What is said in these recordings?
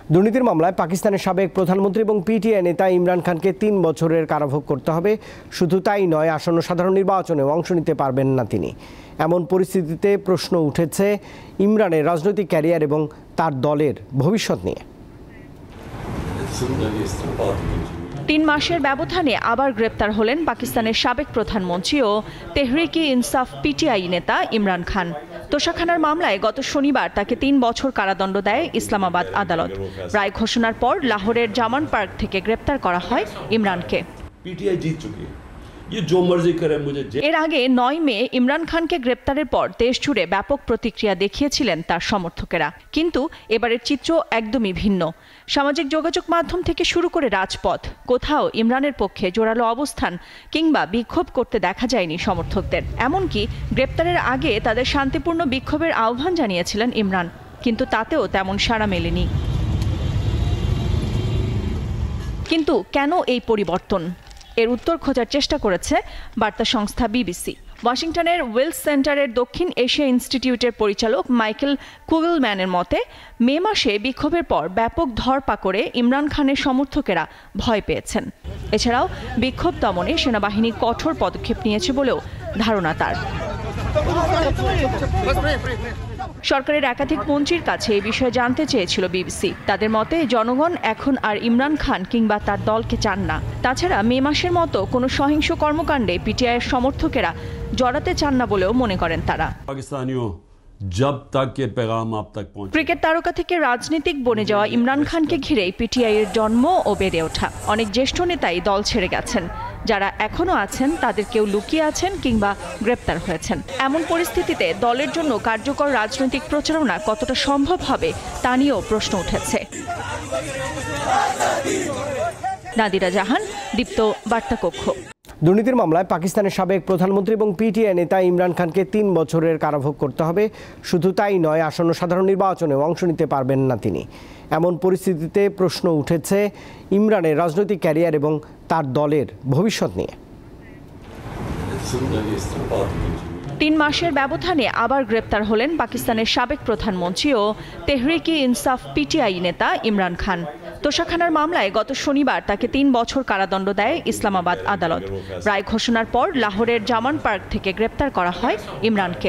দুর্নীতির মামলায় পাকিস্তানের সাবেক প্রধানমন্ত্রী এবং পিটিআই নেতা ইমরান খানকে ৩ বছরের কারাভোগ করতে হবে। শুধু তাই নয়, আসন্ন সাধারণ নির্বাচনেও অংশ নিতে পারবেন না তিনি। এমন পরিস্থিতিতে প্রশ্ন উঠেছে ইমরানের রাজনৈতিক ক্যারিয়ার এবং তার দলের ভবিষ্যৎ নিয়ে। ৩ মাসের ব্যবধানে আবার গ্রেপ্তার হলেন পাকিস্তানের সাবেক প্রধানমন্ত্রী ও তেহরিক ইনসাফ পিটিআই নেতা ইমরান খান। তোষাখানার মামলায় গত শনিবার তাকে ৩ বছর কারাদণ্ড দেয় ইসলামাবাদ আদালত। রায় ঘোষণার পর লাহোরের জামান পার্ক থেকে গ্রেপ্তার করা হয় ইমরানকে। এর আগে ৯ মে ইমরান খানকে গ্রেপ্তারের পর দেশজুড়ে ব্যাপক প্রতিক্রিয়া দেখিয়েছিলেন তার সমর্থকেরা। কিন্তু এবারের চিত্র একদমই ভিন্ন। সামাজিক যোগাযোগ মাধ্যম থেকে শুরু করে রাজপথ, কোথাও ইমরানের পক্ষে জোরালো অবস্থান কিংবা বিক্ষোভ করতে দেখা যায়নি সমর্থকদের। এমনকি গ্রেপ্তারের আগে তাদের শান্তিপূর্ণ বিক্ষোভের আহ্বান জানিয়েছিলেন ইমরান, কিন্তু তাতেও তেমন সাড়া মেলেনি। কিন্তু কেন এই পরিবর্তন? এর উত্তর খোঁজার চেষ্টা করেছে বার্তা সংস্থা বিবিসি। ওয়াশিংটনের ওয়েলস সেন্টারের দক্ষিণ এশিয়া ইনস্টিটিউটের পরিচালক মাইকেল কুগলম্যানের মতে, মে মাসে বিক্ষোভের পর ব্যাপক ধরপাকড়ে ইমরান খানের সমর্থকেরা ভয় পেয়েছেন। এছাড়াও বিক্ষোভ দমনে সেনাবাহিনী কঠোর পদক্ষেপ নিয়েছে বলেও ধারণা তার। সরকারের একাধিক মন্ত্রীর কাছে এই বিষয়ে জানতে চেয়েছিল বিবিসি। তাদের মতে, জনগণ এখন আর ইমরান খান কিংবা তার দলকে চান না। তাছাড়া মে মাসের মতো কোনো সহিংস কর্মকাণ্ডে পিটিআইয়ের সমর্থকেরা জড়াতে চান না বলেও মনে করেন তারা। ক্রিকেট তারকা থেকে রাজনীতিক বনে যাওয়া ইমরান খানকে ঘিরেই পিটিআইয়ের জন্ম ও বেড়ে ওঠা। অনেক জ্যেষ্ঠ নেতাই দল ছেড়ে গেছেন। যারা এখনো আছেন তাদের কেউ লুকিয়ে আছেন কিংবা গ্রেপ্তার হয়েছেন। এমন পরিস্থিতিতে দলের জন্য কার্যকর রাজনৈতিক প্রচারণা কতটা সম্ভব হবে তা নিয়েও প্রশ্ন উঠেছে। নাদিরা জাহান, দীপ্ত বার্তা কক্ষ। দুর্নীতির মামলায় পাকিস্তানের সাবেক প্রধানমন্ত্রী এবং পিটিআই নেতা ইমরান খানকে ৩ বছরের কারাভোগ করতে হবে। শুধু তাই নয়, আসন্ন সাধারণ নির্বাচনেও অংশ নিতে পারবেন না তিনি। এমন পরিস্থিতিতে প্রশ্ন উঠেছে ইমরানের রাজনৈতিক ক্যারিয়ার এবং তার দলের ভবিষ্যৎ নিয়ে। ৩ মাসের ব্যবধানে আবার গ্রেপ্তার হলেন পাকিস্তানের সাবেক প্রধানমন্ত্রী ও তেহরিক ইনসাফ পিটিআই নেতা ইমরান খান। তোষাখানার মামলায় গত শনিবার তাকে ৩ বছর কারাদণ্ড দেয় ইসলামাবাদ আদালত। রায় ঘোষণার পর লাহোরের জামান পার্ক থেকে গ্রেপ্তার করা হয় ইমরানকে।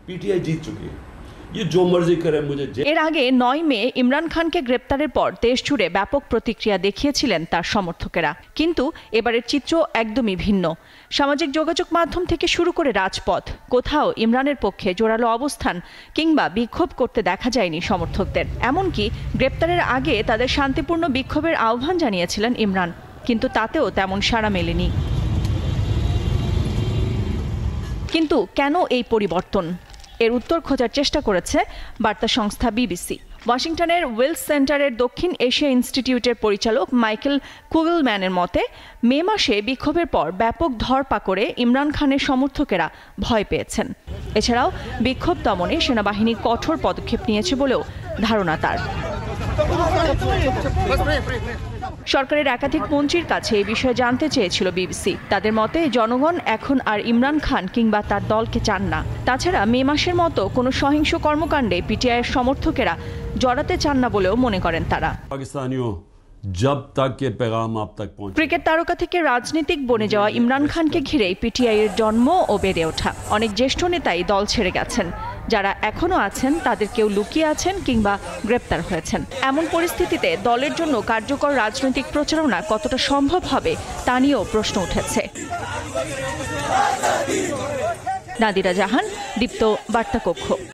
এর আগে ৯ মে ইমরান খানকে গ্রেপ্তারের পর দেশজুড়ে ব্যাপক প্রতিক্রিয়া দেখিয়েছিলেন তার সমর্থকেরা। কিন্তু এবারের চিত্র একদমই ভিন্ন। সামাজিক যোগাযোগ মাধ্যম থেকে শুরু করে রাজপথ, কোথাও ইমরানের পক্ষে জোরালো অবস্থান কিংবা বিক্ষোভ করতে দেখা যায়নি সমর্থকদের। এমনকি গ্রেপ্তারের আগে তাদের শান্তিপূর্ণ বিক্ষোভের আহ্বান জানিয়েছিলেন ইমরান, কিন্তু তাতেও তেমন সাড়া মেলেনি। কিন্তু কেন এই পরিবর্তন? এর উত্তর খোঁজার চেষ্টা করেছে বার্তা সংস্থা বিবিসি। ওয়াশিংটনের ওয়েলস সেন্টারের দক্ষিণ এশিয়া ইনস্টিটিউটের পরিচালক মাইকেল কুগলম্যানের মতে, মে মাসে বিক্ষোভের পর ব্যাপক ধরপাকড়ে ইমরান খানের সমর্থকেরা ভয় পেয়েছেন। এছাড়াও বিক্ষোভ দমনে সেনাবাহিনী কঠোর পদক্ষেপ নিয়েছে বলেও ধারণা তার। সরকারের একাধিক মন্ত্রীর কাছে এই বিষয়ে জানতে চেয়েছিল বিবিসি। তাদের মতে, জনগণ এখন আর ইমরান খান কিংবা তার দলকে চান না। তাছাড়া মে মাসের মতো কোনো সহিংস কর্মকাণ্ডে পিটিআইয়ের সমর্থকেরা জড়াতে চান না বলেও মনে করেন তারা। ক্রিকেট তারকা থেকে রাজনীতিক বনে যাওয়া ইমরান খানকে ঘিরেই পিটিআইয়ের জন্ম ও বেড়ে ওঠা। অনেক জ্যেষ্ঠ নেতাই দল ছেড়ে গেছেন। যারা এখনো আছেন তাদের কেউ লুকিয়ে আছেন কিংবা গ্রেপ্তার হয়েছেন। এমন পরিস্থিতিতে দলের জন্য কার্যকর রাজনৈতিক প্রচারণা কতটা সম্ভব হবে তা নিয়েও প্রশ্ন উঠেছে। নাদিরা জাহান, দীপ্ত বার্তা কক্ষ।